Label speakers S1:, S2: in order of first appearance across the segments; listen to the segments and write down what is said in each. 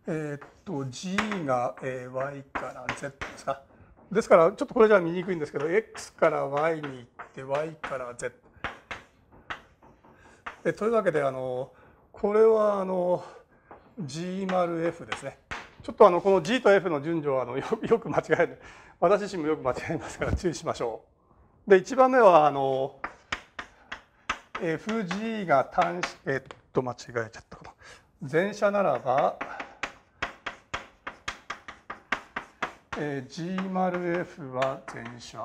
S1: g が y から z ですか。ですからちょっとこれじゃ見にくいんですけど x から y に行って y から z。というわけでこれはg 丸 f ですね。ちょっとこの g と f の順序はよく間違える。私自身もよく間違えますから注意しましょう。で1番目はfg が単間違えちゃったかな。全斜ならばg 丸 f は全斜。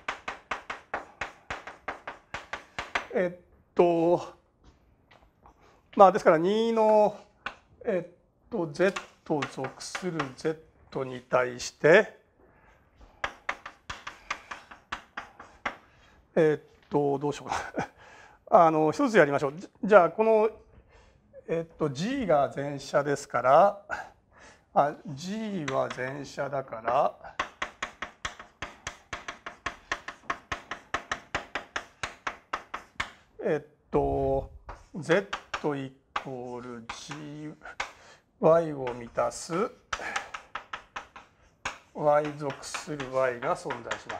S1: まあですから2のz 属する z に対してどうしようかな一つやりましょう。じゃあこのg が全斜ですからg は全斜だからz イコール gy を満たす y 属する y が存在します。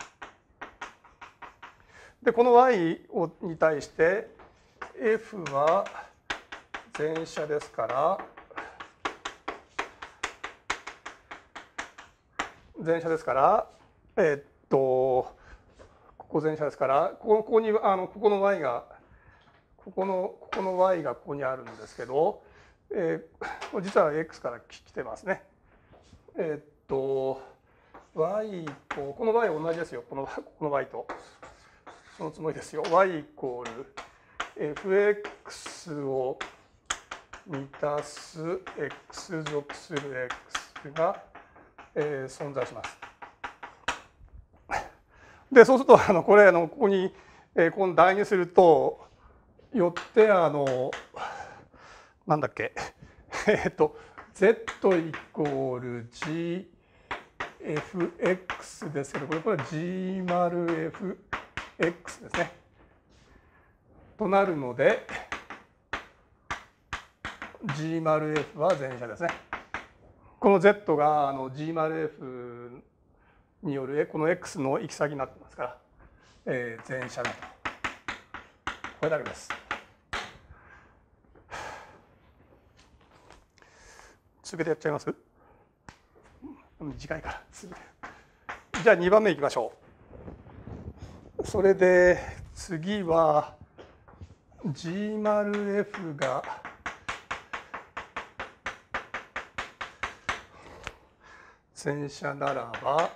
S1: でこの y に対して f は全斜ですからここ全斜ですからここにここの y がここの y がここにあるんですけど、実は x から来てますね。y とこの y 同じですよ。この y とそのつもりですよ。y イコール fx を満たす x 属する x が、存在します。でそうするとこれここに、この代入するとよってなんだっけz イコール gfx ですけどこれは g 丸 fx ですね。となるので g 丸 f は全斜ですね。この z がg 丸 f によるこの x の行き先になってますから、全斜だと。これだけです。続けてやっちゃいます？短いから。じゃあ2番目いきましょう。それで次は g 丸 f が全斜ならば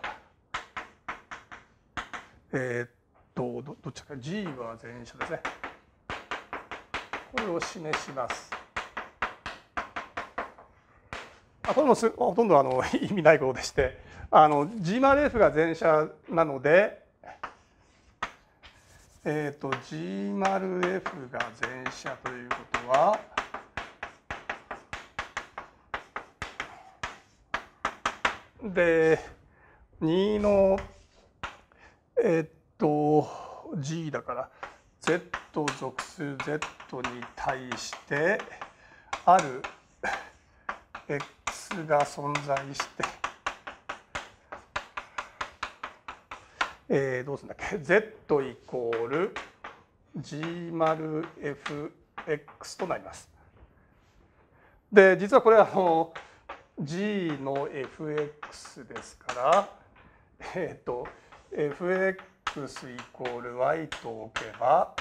S1: どっちか g は全斜ですね。これを示します。これもほとんど意味ないことでしてg 丸 f が全斜なのでg 丸 f が全斜ということはで2のg だから z 属する z に対してある x が存在してどうするんだっけ z イコール g 丸 fx となります。で実はこれはg の fx ですからfx イコール y と置けば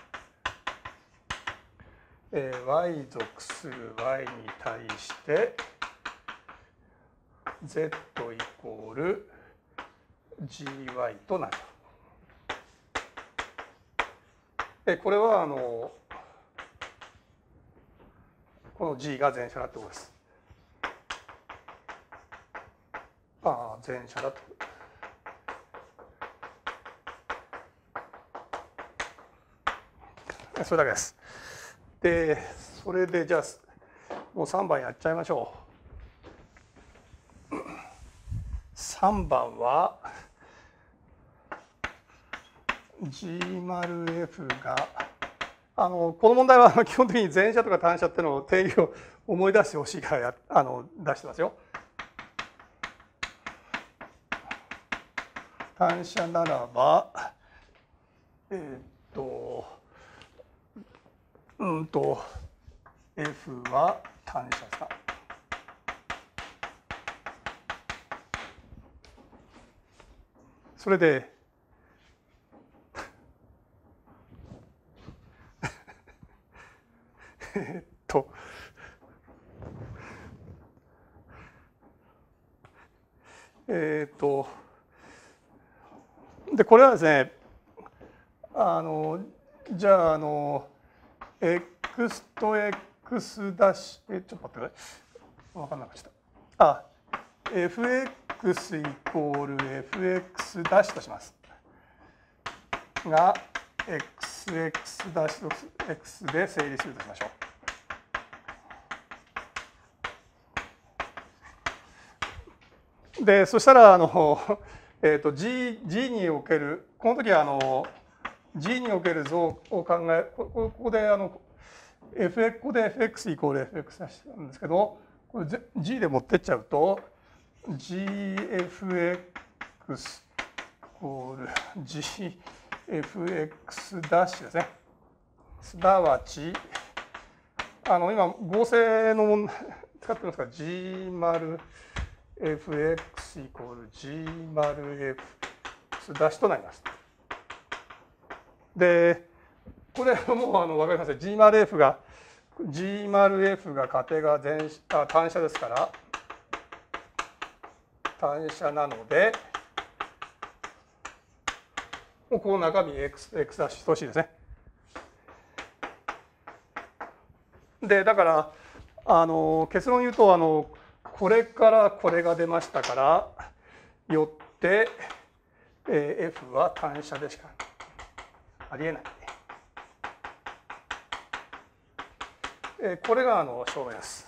S1: y 属する y に対して z イコール gy となる。これはこの g が全斜だってことです。全斜だと。それだけです。でそれでじゃあもう3番やっちゃいましょう。3番は g 丸 f がこの問題は基本的に前者とか単者っていうのを定義を思い出してほしいから出してますよ。単者ならばF は単者さ。それででこれはですねじゃあx と x ダッシュちょっと待ってください。分かんなくなっちゃった。fx イコール fx ダッシュとしますが xx ダッシュと x で整理するとしましょう。でそしたらG におけるこの時はG における像を考えここでここで fx イコール fx なんですけどこれ G で持ってっちゃうと gfx イコール gfx ダッシュですね。すなわち今合成の問題使ってますが G 丸 fx イコール G 丸 x ダッシュとなります。でこれもう分かりますね。G 丸 F が仮定が単者ですから単者なのでもうこの中身 x ダッシュ等しいですね。でだから結論言うとこれからこれが出ましたからよって、F は単者でしかありえない。これが証明です。